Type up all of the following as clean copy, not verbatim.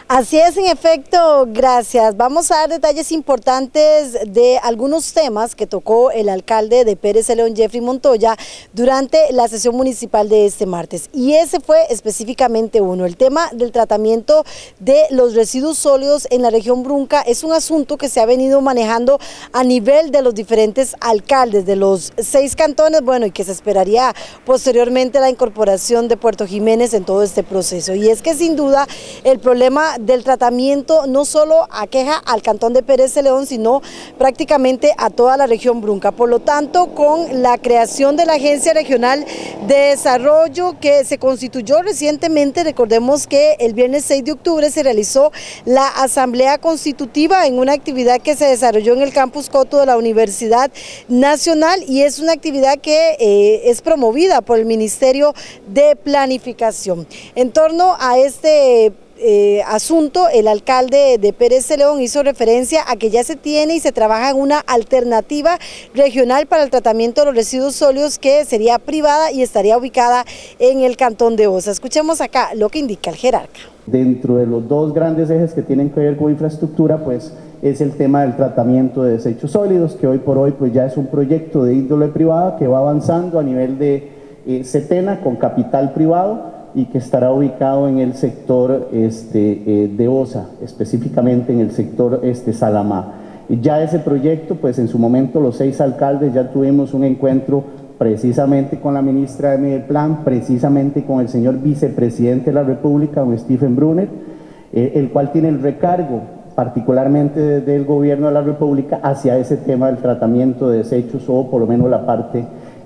Así es, en efecto, gracias. Vamos a dar detalles importantes de algunos temas que tocó el alcalde de Pérez Celedón, Jeffrey Montoya, durante la sesión municipal de este martes. Y ese fue específicamente uno, el tema del tratamiento de los residuos sólidos en la región Brunca. Es un asunto que se ha venido manejando a nivel de los diferentes alcaldes de los 6 cantones, bueno, y que se esperaría posteriormente la incorporación de Puerto Jiménez en todo este proceso. Y es que sin duda el problema del tratamiento no solo aqueja al cantón de Pérez Celedón, sino prácticamente a toda la región Brunca. Por lo tanto, con la creación de la Agencia Regional de Desarrollo que se constituyó recientemente, recordemos que el viernes 6 de octubre se realizó la Asamblea Constitutiva en una actividad que se desarrolló en el Campus Coto de la Universidad Nacional, y es una actividad que es promovida por el Ministerio de Planificación. En torno a este asunto, el alcalde de Pérez Celedón hizo referencia a que ya se tiene y se trabaja en una alternativa regional para el tratamiento de los residuos sólidos que sería privada y estaría ubicada en el cantón de Osa. Escuchemos acá lo que indica el jerarca. Dentro de los 2 grandes ejes que tienen que ver con infraestructura, pues es el tema del tratamiento de desechos sólidos, que hoy por hoy pues ya es un proyecto de índole privada que va avanzando a nivel de Setena con capital privado, y que estará ubicado en el sector de Osa, específicamente en el sector Salamá. Ya ese proyecto, pues en su momento los 6 alcaldes ya tuvimos un encuentro precisamente con la ministra de Medeplan, precisamente con el señor vicepresidente de la República, don Stephen Brunner, el cual tiene el recargo particularmente del gobierno de la República hacia ese tema del tratamiento de desechos, o por lo menos la parte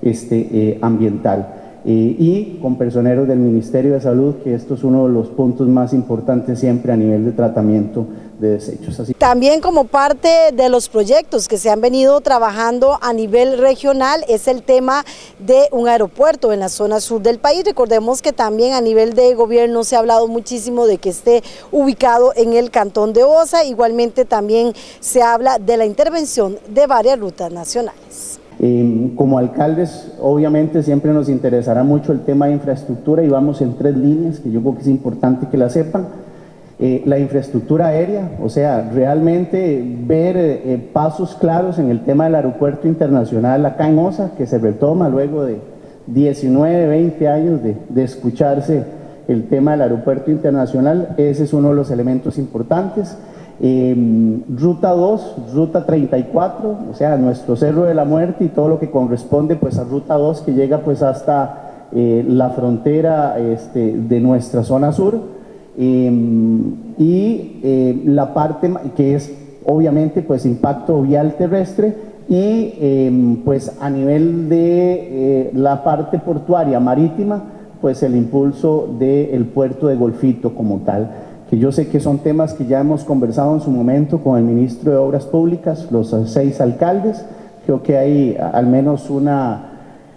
ambiental. Y con personeros del Ministerio de Salud, que esto es uno de los puntos más importantes siempre a nivel de tratamiento de desechos. Así. También como parte de los proyectos que se han venido trabajando a nivel regional es el tema de un aeropuerto en la zona sur del país. Recordemos que también a nivel de gobierno se ha hablado muchísimo de que esté ubicado en el cantón de Osa. Igualmente también se habla de la intervención de varias rutas nacionales. Como alcaldes, obviamente siempre nos interesará mucho el tema de infraestructura, y vamos en 3 líneas que yo creo que es importante que la sepan. La infraestructura aérea, o sea, realmente ver pasos claros en el tema del aeropuerto internacional acá en Osa, que se retoma luego de 19, 20 años de escucharse el tema del aeropuerto internacional. Ese es uno de los elementos importantes. Ruta 2, Ruta 34, o sea, nuestro Cerro de la Muerte y todo lo que corresponde pues a Ruta 2, que llega pues hasta la frontera de nuestra zona sur, y la parte que es obviamente pues impacto vial terrestre, y pues a nivel de la parte portuaria marítima, pues el impulso del puerto de Golfito como tal, que yo sé que son temas que ya hemos conversado en su momento con el ministro de Obras Públicas, los 6 alcaldes. Creo que hay al menos una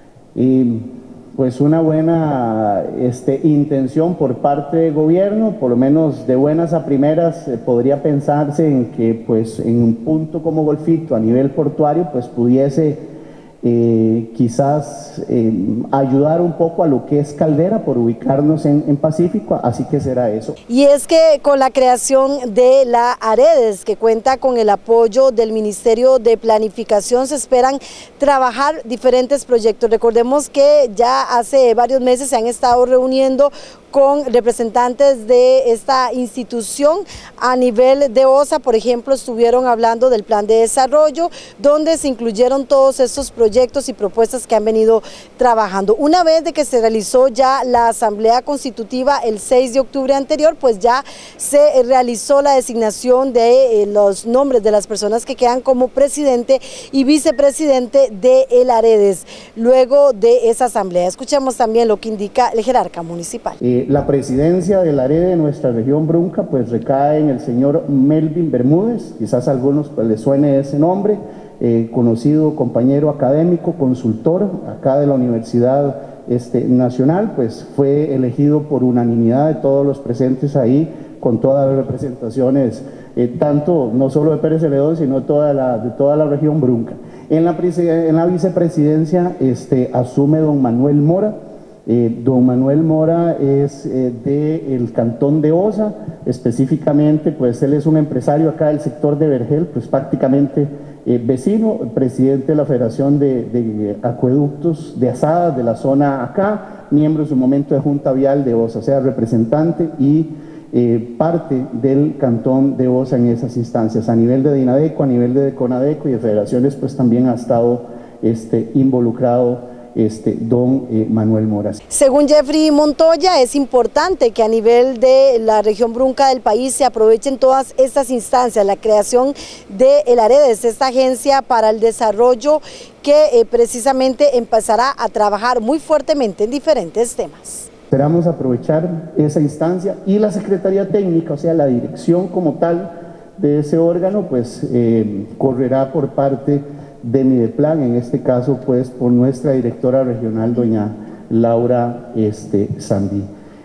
buena intención por parte del gobierno, por lo menos de buenas a primeras podría pensarse en que pues en un punto como Golfito a nivel portuario pues pudiese quizás ayudar un poco a lo que es Caldera por ubicarnos en Pacífico, así que será eso. Y es que con la creación de la AREDES, que cuenta con el apoyo del Ministerio de Planificación, se esperan trabajar diferentes proyectos. Recordemos que ya hace varios meses se han estado reuniendo con representantes de esta institución a nivel de Osa. Por ejemplo, estuvieron hablando del plan de desarrollo, donde se incluyeron todos estos proyectos y propuestas que han venido trabajando. Una vez de que se realizó ya la Asamblea Constitutiva el 6 de octubre anterior, pues ya se realizó la designación de los nombres de las personas que quedan como presidente y vicepresidente de el AREDES. Luego de esa asamblea, escuchemos también lo que indica el jerarca municipal. La presidencia del AREDE de nuestra región Brunca pues recae en el señor Melvin Bermúdez, quizás a algunos pues les suene ese nombre, conocido compañero académico, consultor acá de la Universidad Nacional, pues fue elegido por unanimidad de todos los presentes ahí, con todas las representaciones, tanto no solo de Pérez Celedón, sino de toda la región Brunca. En la vicepresidencia asume don Manuel Mora, Don Manuel Mora es del cantón de Osa, específicamente pues él es un empresario acá del sector de Vergel, pues prácticamente vecino, presidente de la Federación de Acueductos de Asadas de la zona acá, miembro en su momento de Junta Vial de Osa, o sea, representante y parte del cantón de Osa en esas instancias, a nivel de Dinadeco, a nivel de Conadeco y de federaciones, pues también ha estado involucrado don Manuel Mora. Según Jeffrey Montoya, es importante que a nivel de la región Brunca del país se aprovechen todas estas instancias, la creación del AREDES, esta agencia para el desarrollo que precisamente empezará a trabajar muy fuertemente en diferentes temas. Esperamos aprovechar esa instancia y la Secretaría Técnica, o sea, la dirección como tal de ese órgano, pues correrá por parte de Mideplan, en este caso pues por nuestra directora regional doña Laura Sandí.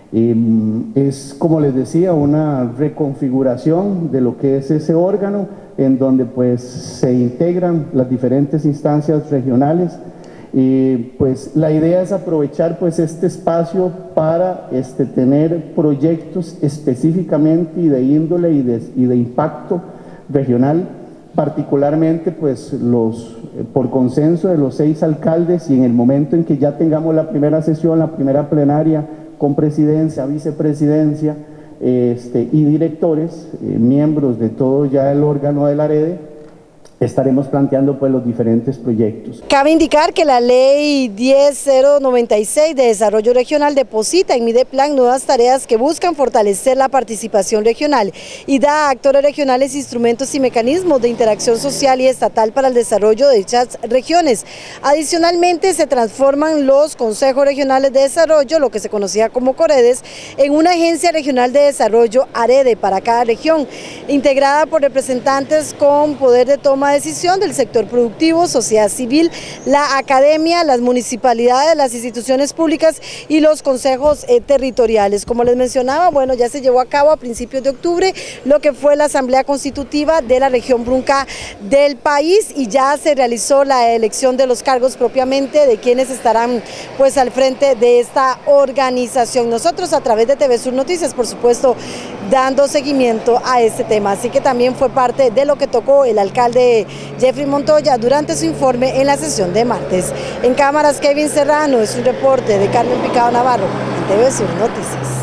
Es, como les decía, una reconfiguración de lo que es ese órgano en donde pues se integran las diferentes instancias regionales y pues la idea es aprovechar pues este espacio para tener proyectos específicamente y de índole y de impacto regional, particularmente pues por consenso de los 6 alcaldes, y en el momento en que ya tengamos la primera sesión, la primera plenaria con presidencia, vicepresidencia y directores, miembros de todo ya el órgano del AREDE, estaremos planteando pues los diferentes proyectos. Cabe indicar que la ley 10096 de desarrollo regional deposita en Mideplan nuevas tareas que buscan fortalecer la participación regional y da a actores regionales instrumentos y mecanismos de interacción social y estatal para el desarrollo de dichas regiones. Adicionalmente se transforman los consejos regionales de desarrollo, lo que se conocía como COREDES, en una agencia regional de desarrollo AREDE para cada región, integrada por representantes con poder de toma de decisión del sector productivo, sociedad civil, la academia, las municipalidades, las instituciones públicas y los consejos territoriales. Como les mencionaba, bueno, ya se llevó a cabo a principios de octubre lo que fue la Asamblea Constitutiva de la región Brunca del país y ya se realizó la elección de los cargos propiamente de quienes estarán pues al frente de esta organización. Nosotros a través de TV Sur Noticias, por supuesto, dando seguimiento a este tema, así que también fue parte de lo que tocó el alcalde Jeffrey Montoya durante su informe en la sesión de martes. En cámaras, Kevin Serrano, es un reporte de Carmen Picado Navarro, en TV Sur Noticias.